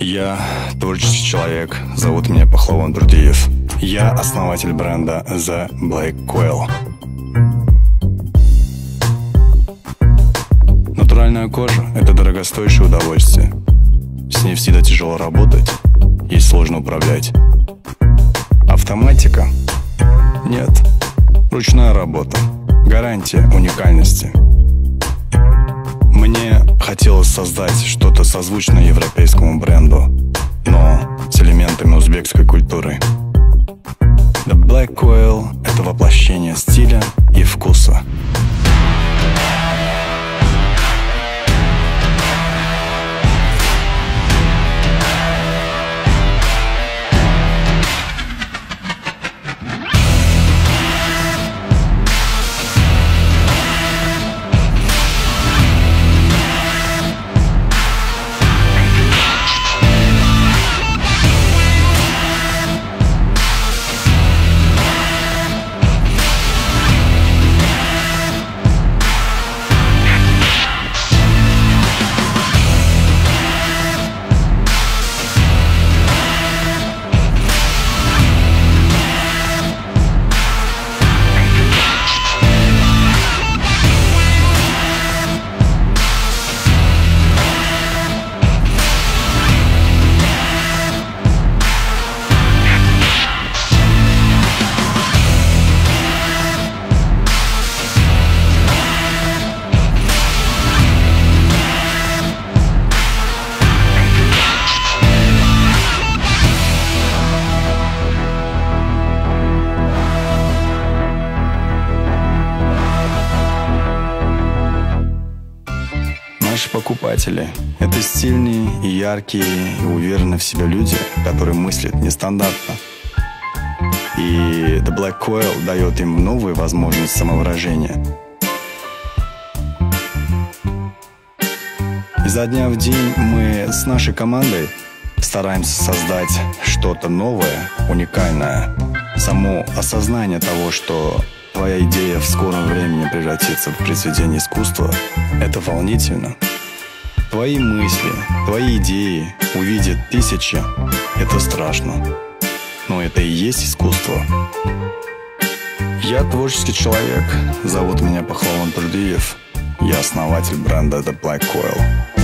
Я творческий человек, зовут меня Пахлавон Дурдиев. Я основатель бренда The Black Coil. Натуральная кожа – это дорогостоящее удовольствие. С ней всегда тяжело работать, ей сложно управлять. Автоматика? Нет. Ручная работа. Гарантия уникальности. Мне хотелось создать что-то созвучное европейскому бренду, но с элементами узбекской культуры. The Black Coil – это воплощение стиля и вкуса. Наши покупатели – это стильные и яркие, и уверенные в себе люди, которые мыслят нестандартно. И The Black Coil дает им новые возможности самовыражения. Изо дня в день мы с нашей командой стараемся создать что-то новое, уникальное. Само осознание того, что твоя идея в скором времени превратится в произведение искусства, это волнительно. Твои мысли, твои идеи увидят тысячи, это страшно. Но это и есть искусство. Я творческий человек, зовут меня Пахлавон Дурдиев. Я основатель бренда The Black Coil.